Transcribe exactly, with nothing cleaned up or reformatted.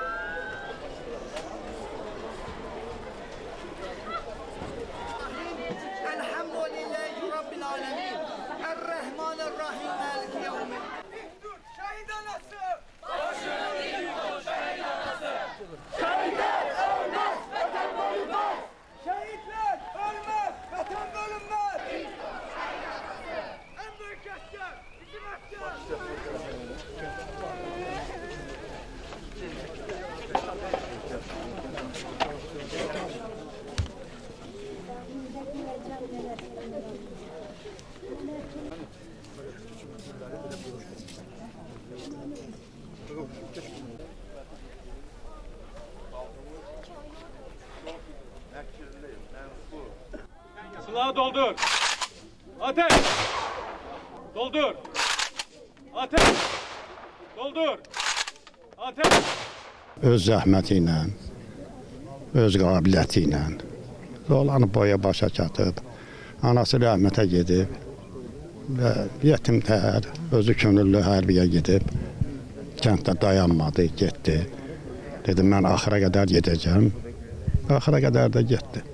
Elhamdülillahi Rabbil alemin. Errahmanirrahim. Maliki yevmiddin. Şehit anası! Başını dik tut şehit anası! Şehitler ölmez, vatan bölünmez! Şehitler ölmez, vatan bölünmez! En büyük asker, bizim asker! Silahı doldur. Ateş. Doldur. Ateş. Doldur. Ateş. Öz zəhməti ilə, öz qabiliyyəti ilə olanı boya başa çatıb, anası rəhmətə gedib və yetimtər, özü könüllü hərbiyə gedib, kənddə dayanmadı, getdi. Dedim, mən axıra qədər gedəcəm, axıra qədər də getdi.